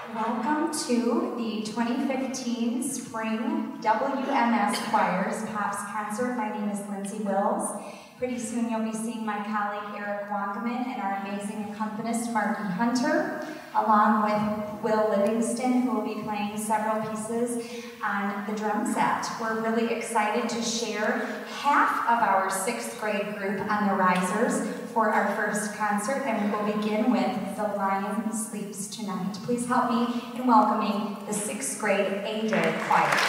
Welcome to the 2015 Spring WMS Choirs Pops Concert. My name is Lindsay Wills. Pretty soon you'll be seeing my colleague Eric Wonkaman and our amazing accompanist Marky Hunter, along with Will Livingston, who will be playing several pieces on the drum set. We're really excited to share half of our 6th grade group on the risers for our first concert, and we will begin with The Lion Sleeps Tonight. Please help me in welcoming the 6th grade A-Day choir.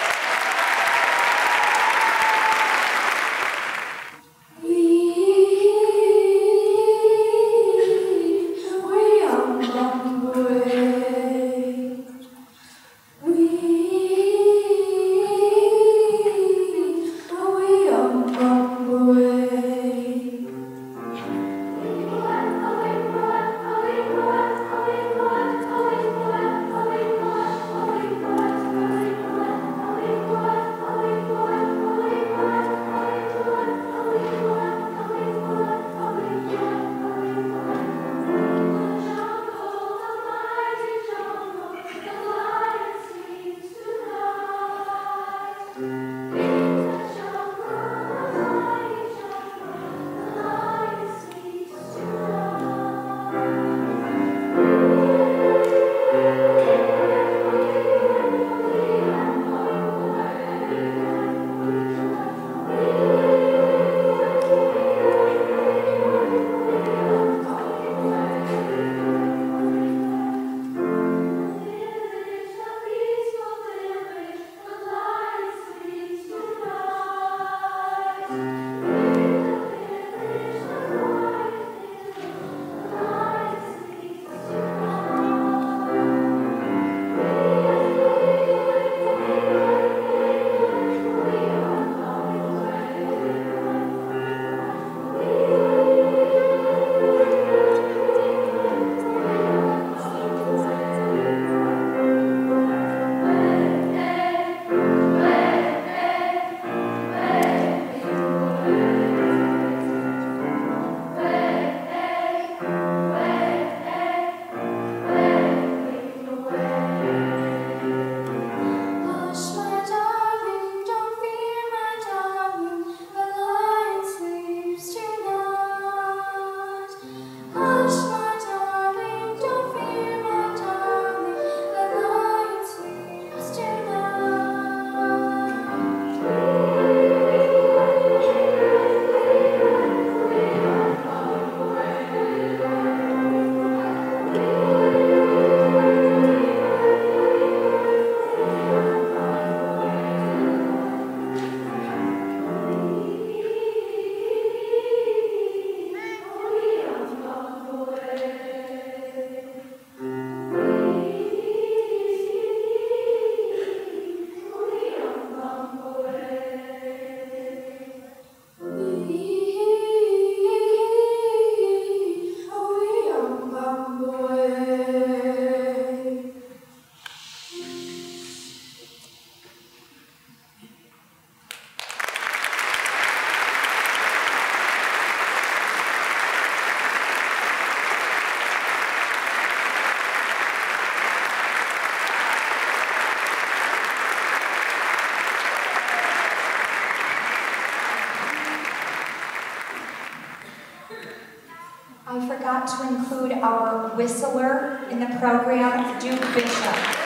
I forgot to include our whistler in the program, Duke Bishop.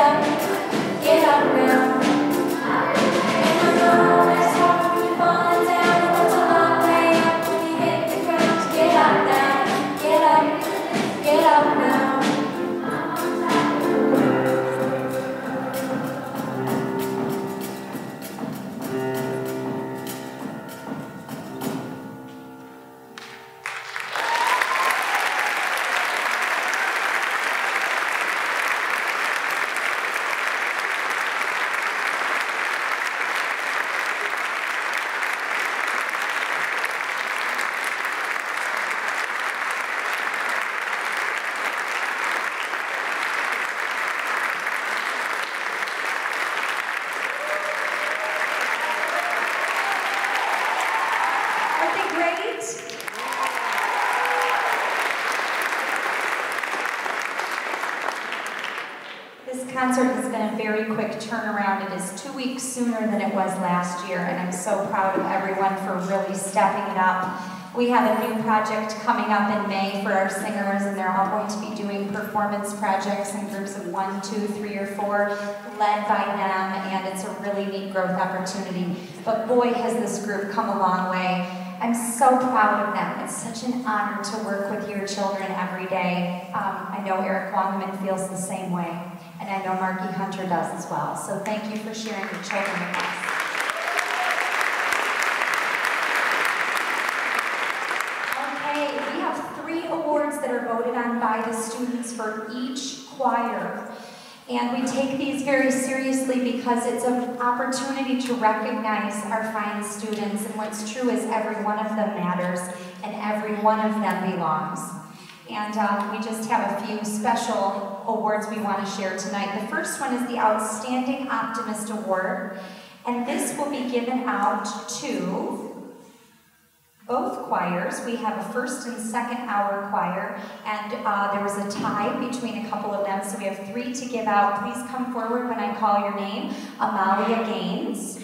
Concert has been a very quick turnaround. It is 2 weeks sooner than it was last year, and I'm so proud of everyone for really stepping it up. We have a new project coming up in May for our singers, and they're all going to be doing performance projects in groups of 1, 2, 3, or 4, led by them, and it's a really neat growth opportunity. But boy, has this group come a long way. I'm so proud of them. It's such an honor to work with your children every day. I know Eric Wongman feels the same way. And I know Marky Hunter does as well. So thank you for sharing your children with us. Okay, we have 3 awards that are voted on by the students for each choir. And we take these very seriously because it's an opportunity to recognize our fine students. And what's true is every one of them matters and every one of them belongs. And we just have a few special awards we want to share tonight. The first one is the Outstanding Optimist Award, and this will be given out to both choirs. We have a first and second hour choir, and there was a tie between a couple of them, so we have 3 to give out. Please come forward when I call your name. Amalia Gaines.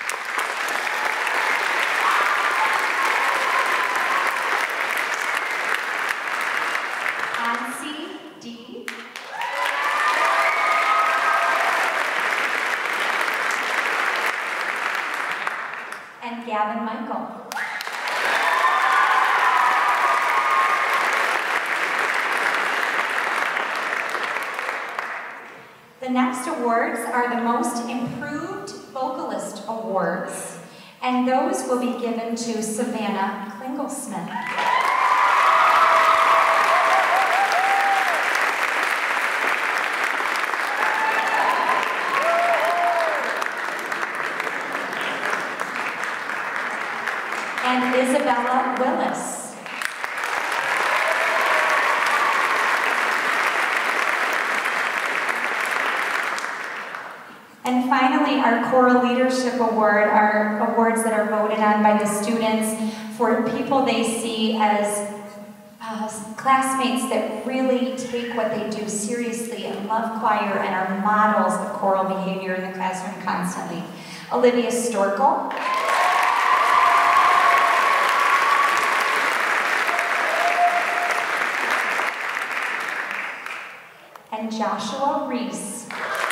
And Gavin Michael. The next awards are the Most Improved Vocalist Awards, and those will be given to Savannah Klingelsmith. And Isabella Willis. And finally, our Choral Leadership Award are awards that are voted on by the students for people they see as classmates that really take what they do seriously and love choir and are models of choral behavior in the classroom constantly. Olivia Storkel. And Joshua Reese.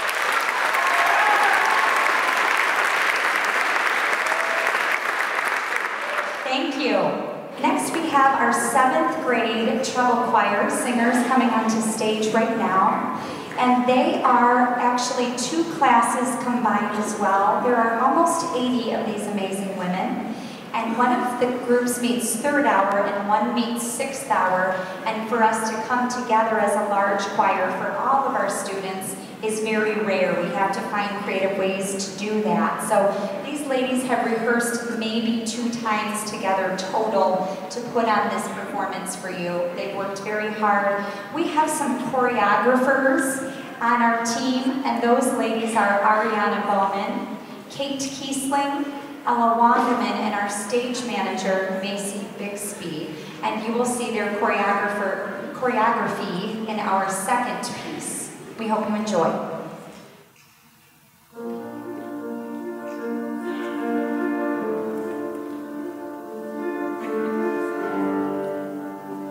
Thank you. Next we have our 7th grade treble choir singers coming onto stage right now. And they are actually 2 classes combined as well. There are almost 80 of these amazing women. And one of the groups meets 3rd hour and one meets 6th hour. And for us to come together as a large choir for all of our students is very rare. We have to find creative ways to do that. So these ladies have rehearsed maybe 2 times together total to put on this performance for you. They've worked very hard. We have some choreographers on our team, and those ladies are Ariana Bowman, Kate Kiesling, Ella Wanderman, and our stage manager, Macy Bixby. And you will see their choreography in our 2nd piece. We hope you enjoy.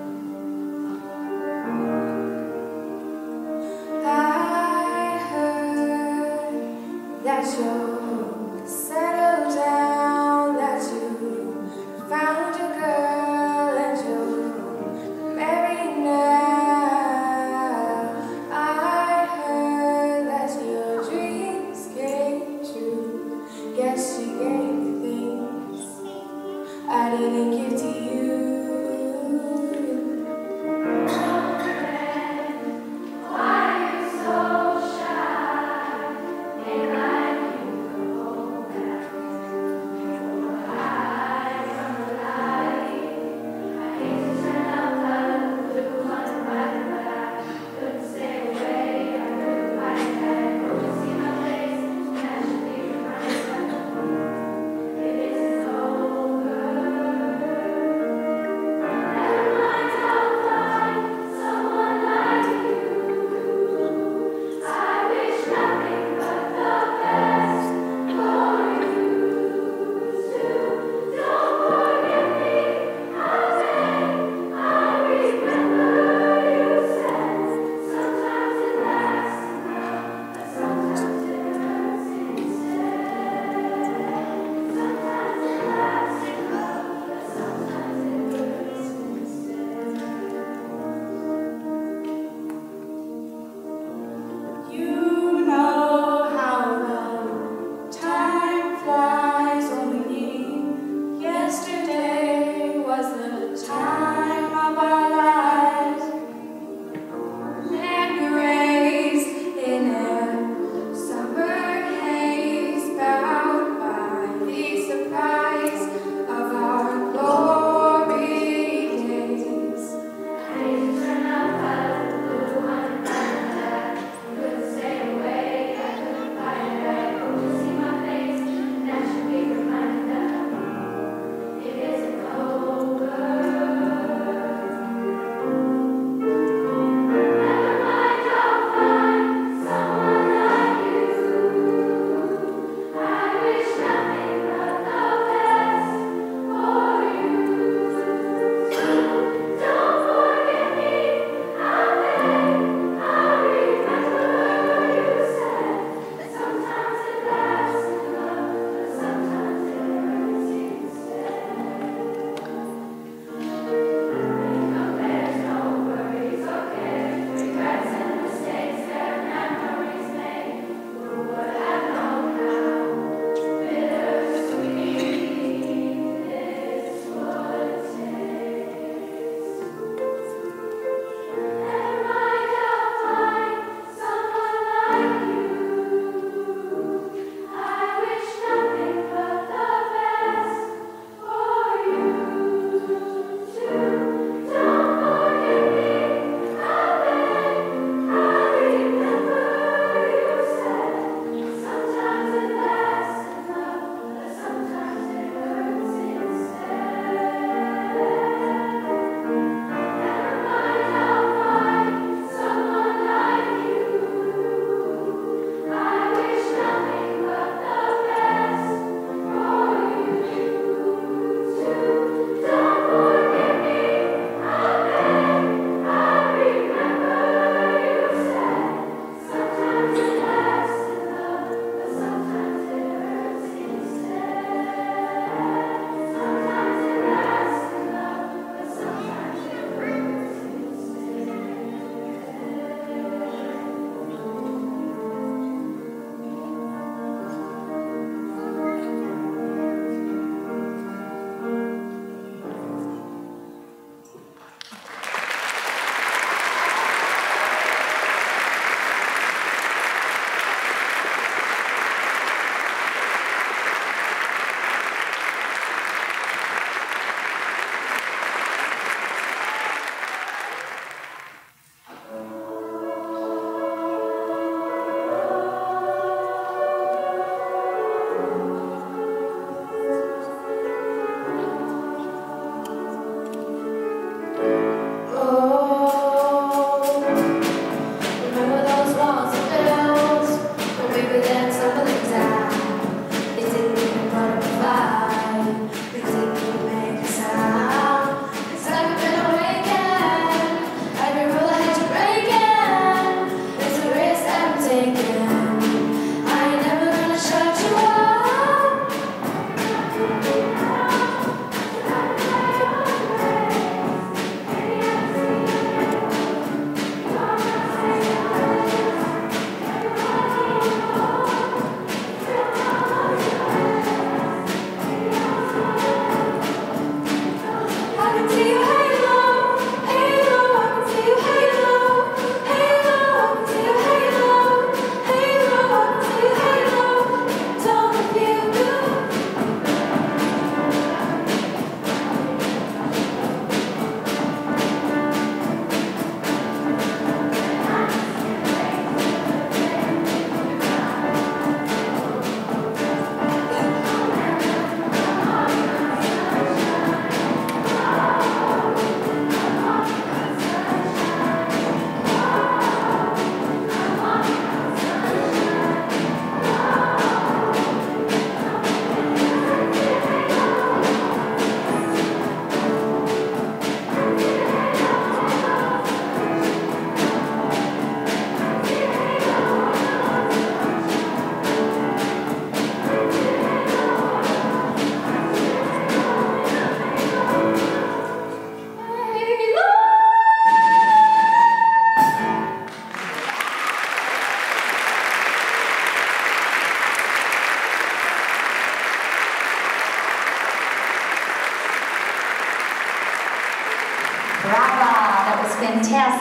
I heard that you're settled down, that you found your girl and you're married now. I heard that your dreams came true. Guess you gave me things I didn't give to you. Why you so shy? Ain't like you.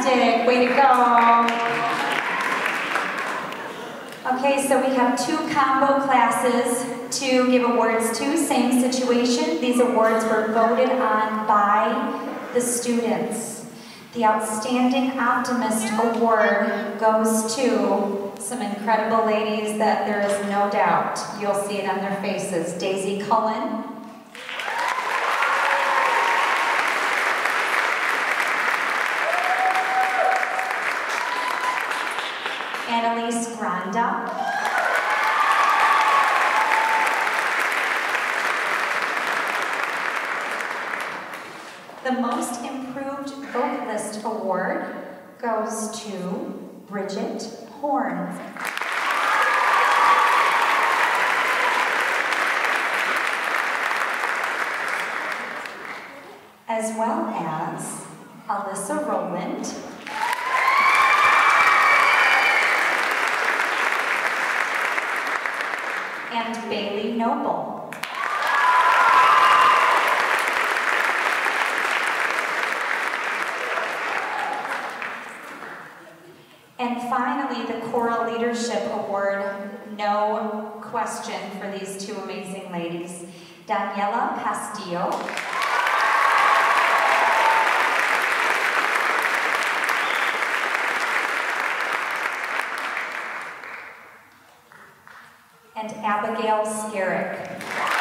Fantastic, way to go. Okay, so we have 2 combo classes to give awards to, same situation. These awards were voted on by the students. The Outstanding Optimist Award goes to some incredible ladies that there is no doubt you'll see it on their faces. Daisy Cullen, Annalise Granda, the Most Improved Vocalist Award goes to Bridget Horn. As well as Alyssa Rowland, and Bailey Noble. And finally, the Choral Leadership Award, no question for these 2 amazing ladies. Daniela Castillo and Abigail Skerrick.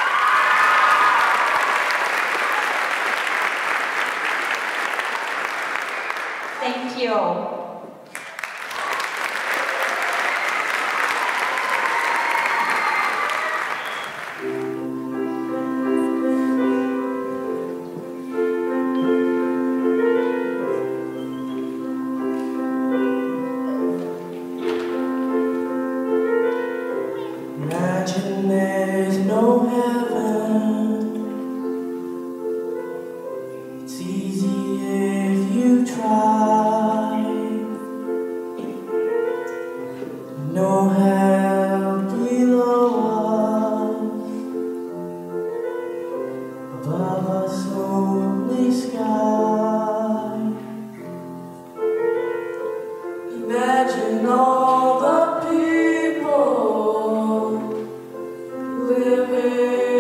Thank you. Imagine there's no heaven. It's easy if you try. No hell below us. Above us only sky. Imagine all the people living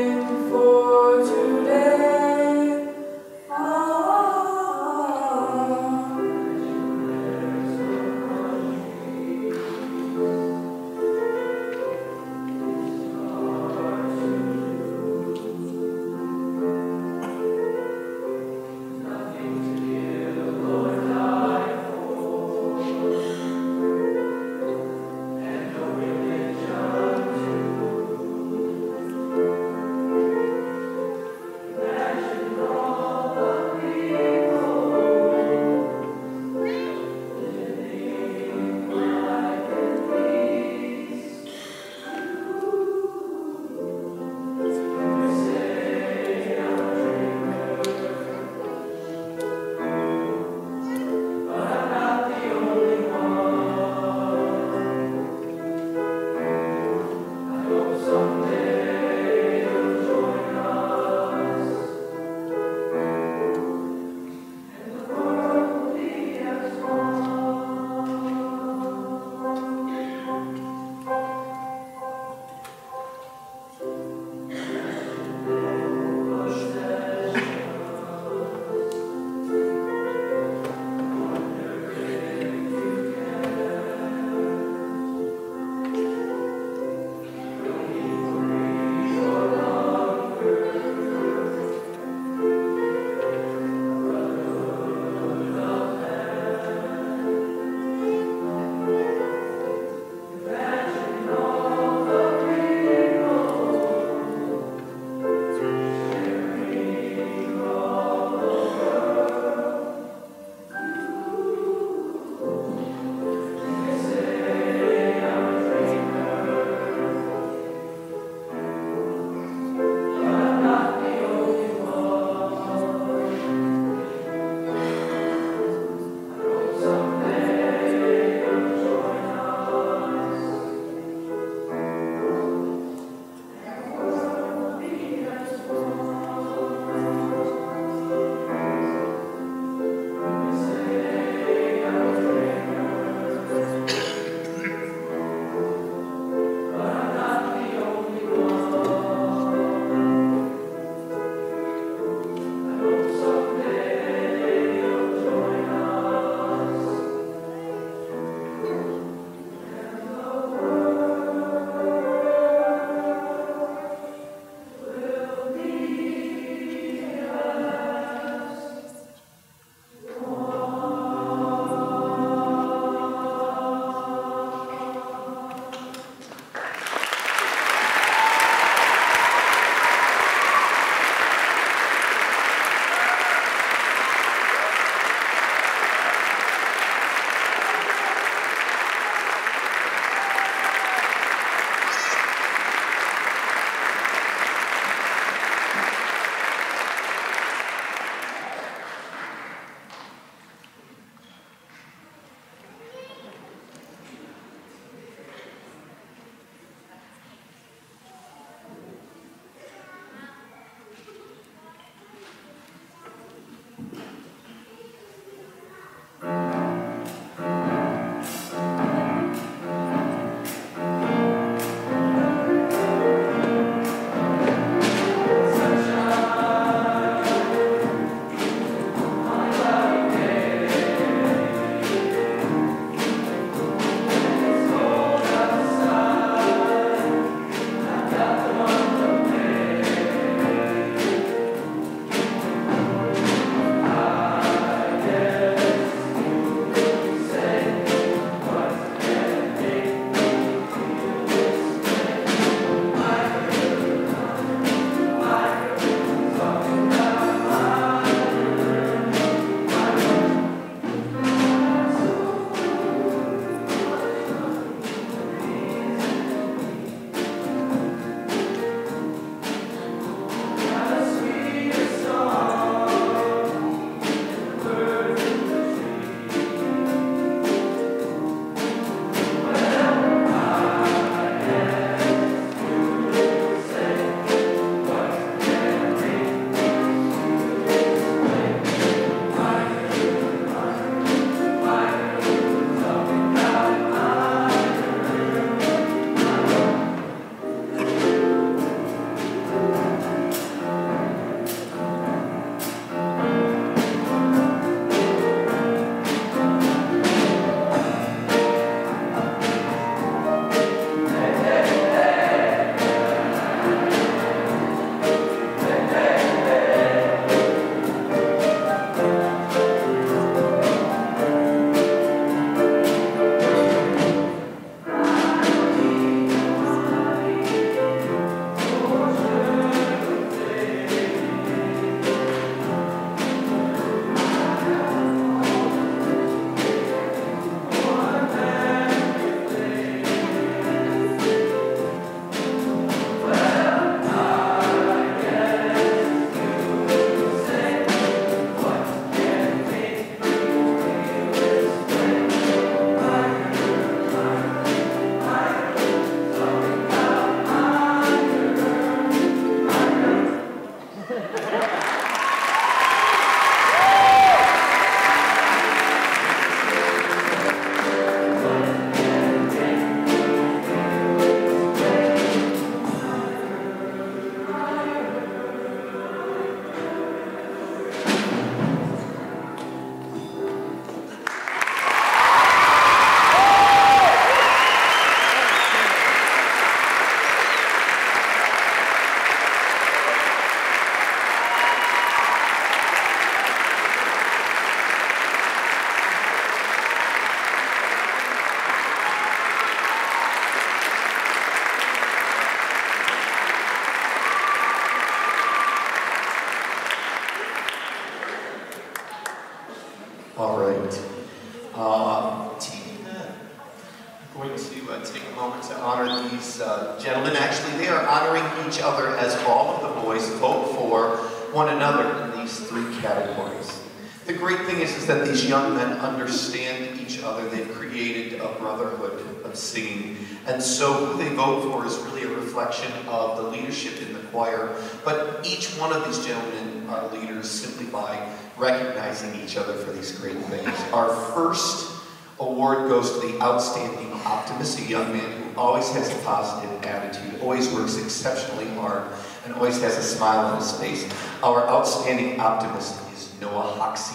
gentlemen. Actually, they are honoring each other as all of the boys vote for one another in these 3 categories. The great thing is that these young men understand each other. They've created a brotherhood of singing. And so who they vote for is really a reflection of the leadership in the choir. But each one of these gentlemen are leaders simply by recognizing each other for these great things. Our first award goes to the outstanding optimist, a young man who always has a positive attitude, always works exceptionally hard, and always has a smile on his face. Our outstanding optimist is Noah Hoxie.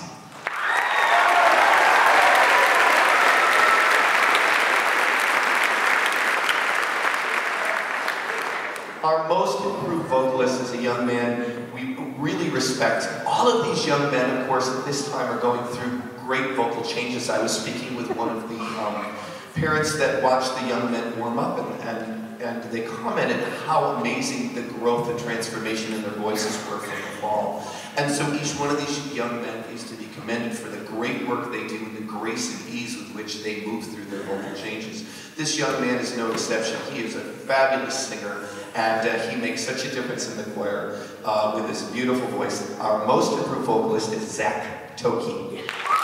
Our most improved vocalist is a young man we really respect. All of these young men, of course, at this time are going through great vocal changes. I was speaking with one of the parents that watched the young men warm up, and they commented how amazing the growth and transformation in their voices were from the fall. And so each one of these young men is to be commended for the great work they do and the grace and ease with which they move through their vocal changes. This young man is no exception. He is a fabulous singer, and he makes such a difference in the choir with his beautiful voice. Our most improved vocalist is Zach Toki.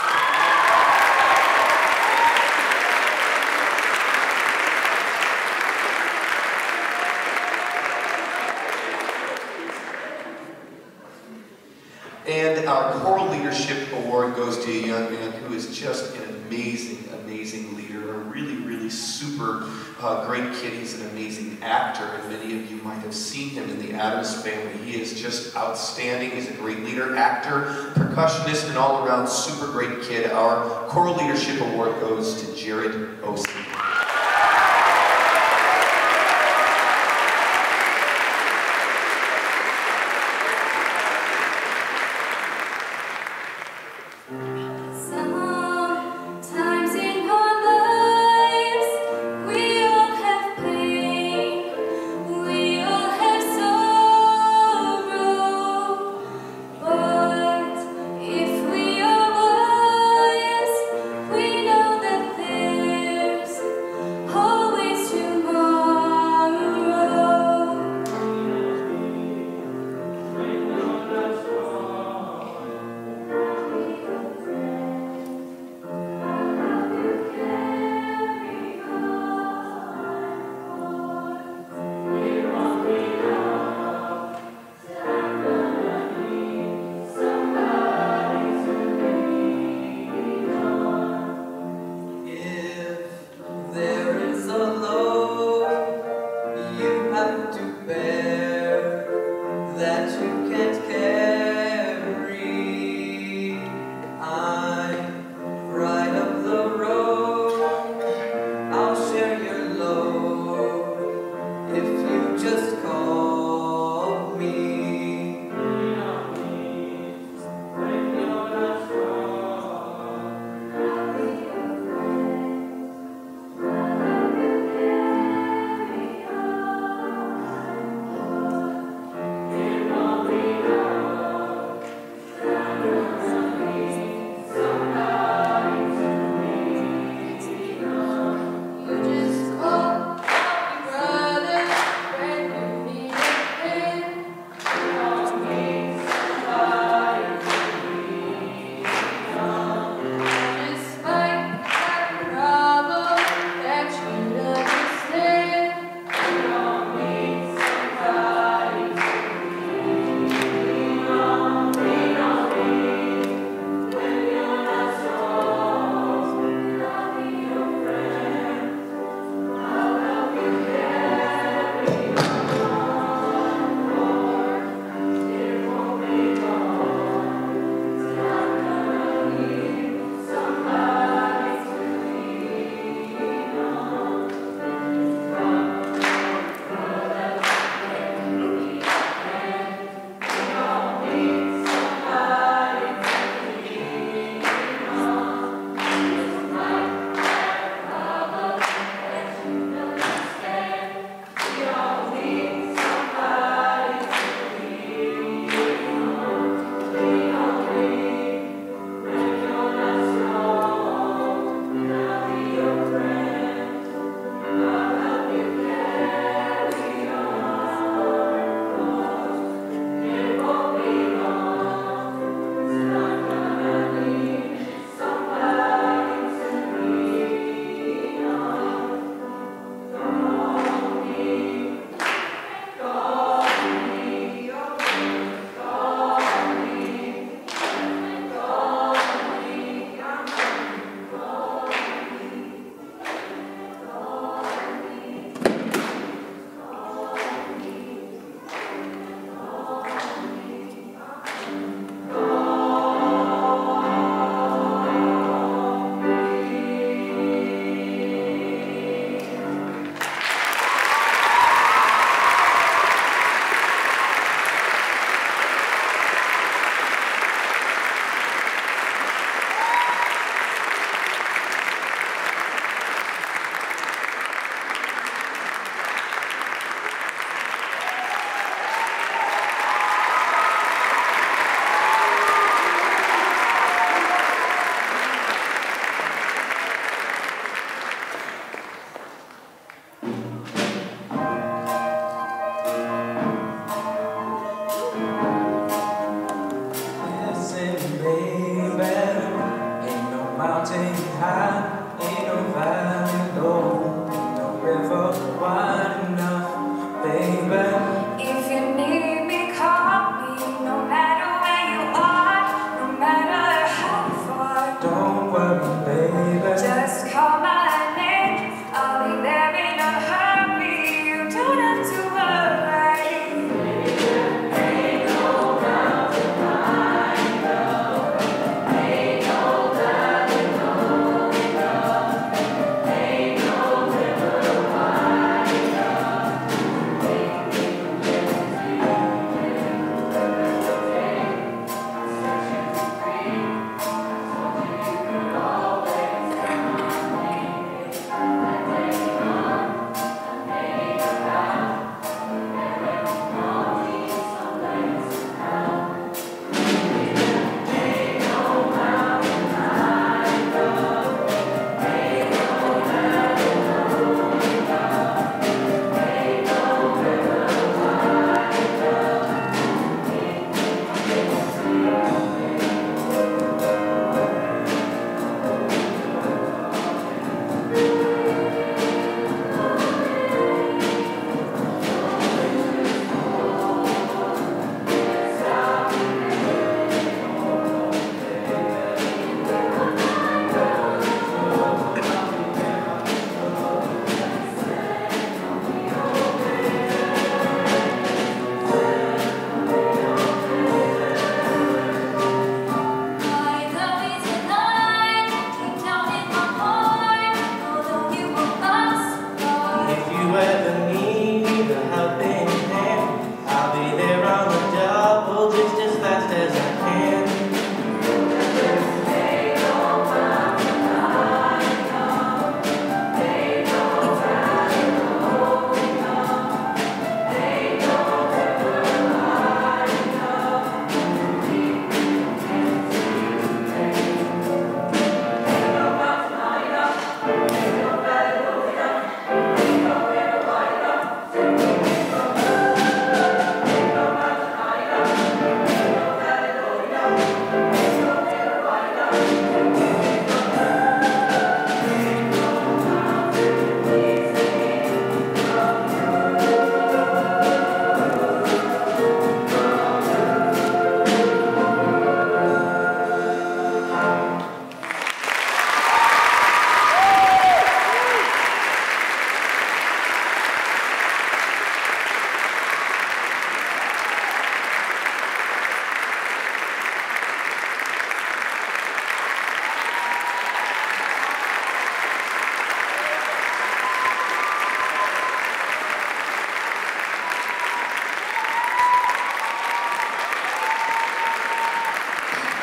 And our choral leadership award goes to a young man who is just an amazing, amazing leader, a really, really super great kid. He's an amazing actor, and many of you might have seen him in the Addams Family. He is just outstanding. He's a great leader, actor, percussionist, and all-around super great kid. Our choral leadership award goes to Jared Osi.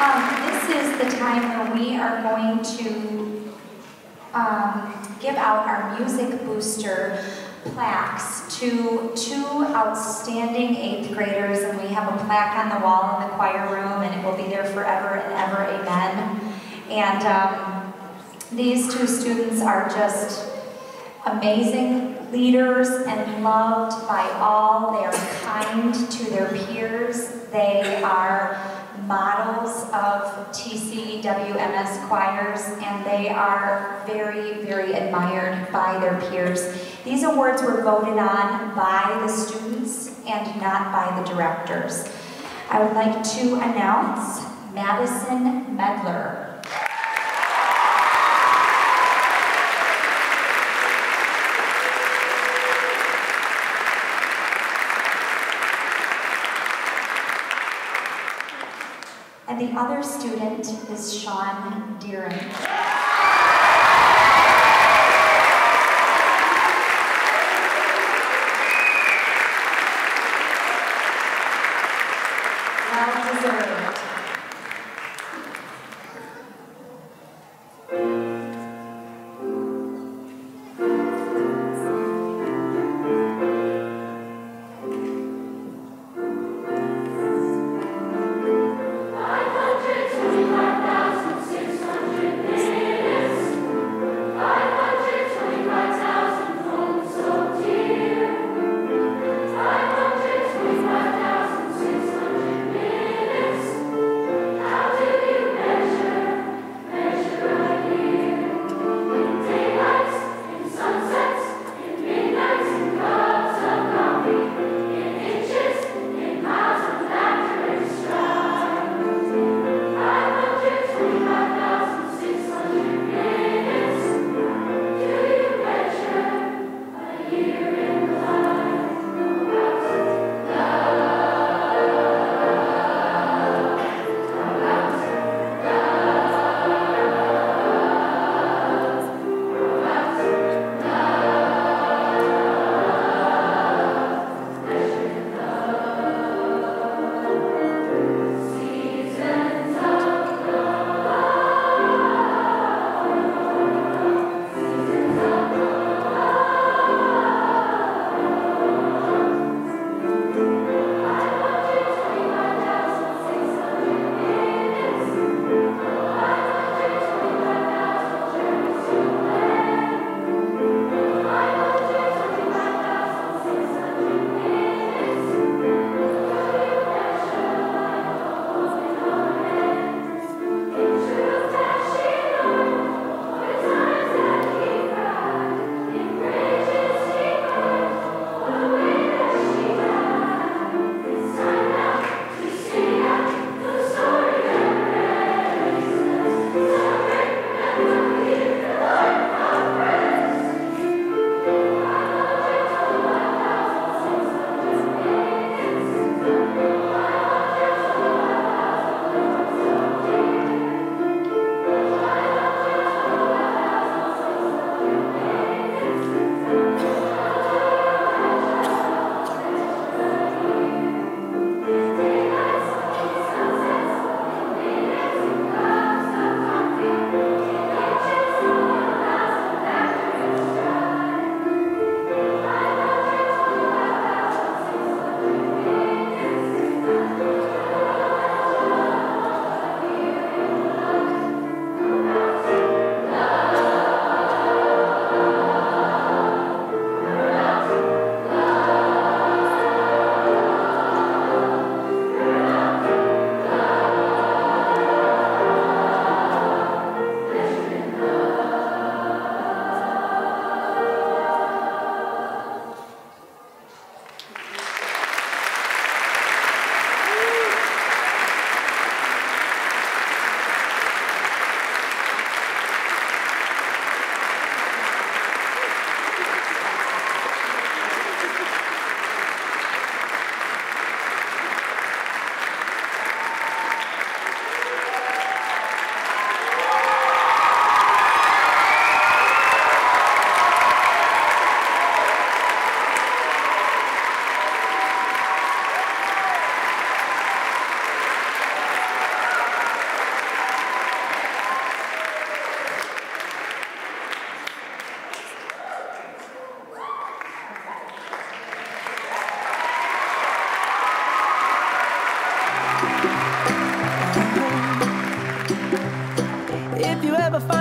This is the time where we are going to give out our Music Booster plaques to two outstanding 8th graders, and we have a plaque on the wall in the choir room, and it will be there forever and ever, amen. And these two students are just amazing leaders and loved by all. They are kind to their peers. They are models of TC WMS choirs, and they are very, very admired by their peers. These awards were voted on by the students and not by the directors. I would like to announce Madison Medler. And the other student is Sean Deering. Well deserved.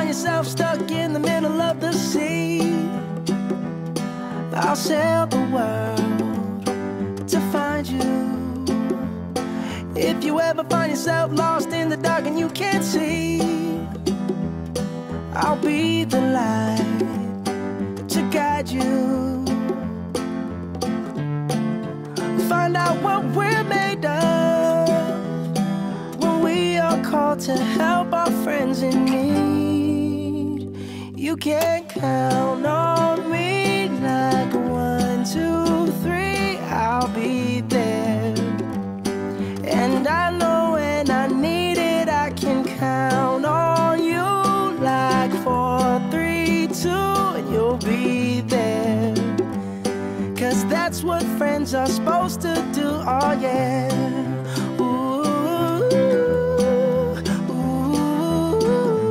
yourself stuck in the middle of the sea, I'll sail the world to find you. If you ever find yourself lost in the dark and you can't see, I'll be the light to guide you. Find out what we're made of when we are called to help our friends in need. You can count on me like 1, 2, 3, I'll be there. And I know when I need it, I can count on you like 4, 3, 2, and you'll be there. 'Cause that's what friends are supposed to do, oh yeah. Ooh, ooh,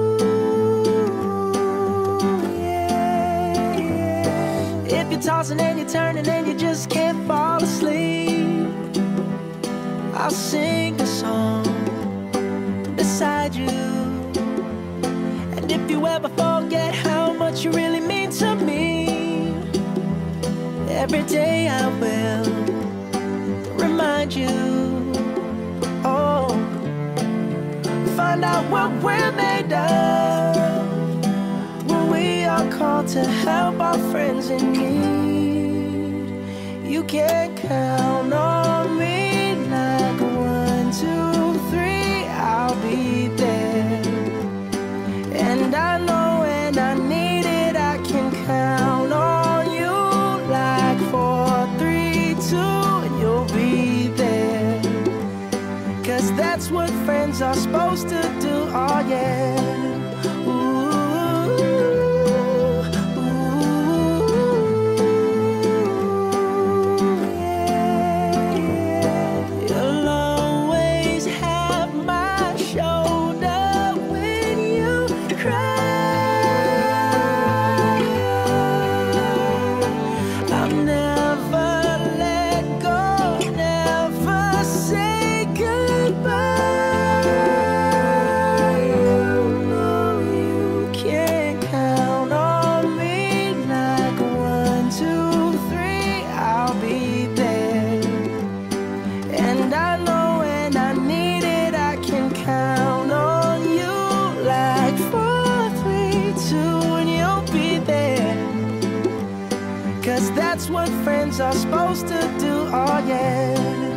yeah, yeah. If you're tossing and you're turning and you just can't fall asleep, I'll sing a song beside you. And if you ever forget how much you really mean to me, every day I will remind you. Oh, find out what we're made of when we are called to help our friends in need. You can count on me like 1, 2, 3, I'll be there. And I know when I need it, I can count on you like 4, 3, 2, and you'll be there. 'Cause that's what friends are supposed to do, oh yeah. Ooh, ooh, yeah, yeah. You'll always have my shoulder when you cry. I'll never let go, never say goodbye. You know you can count on me like 1, 2, 3, I'll be there. And I know when I need it, I can count on you like 4, 3, 2, and you'll be there. 'Cause that's what friends are supposed to do, oh yeah.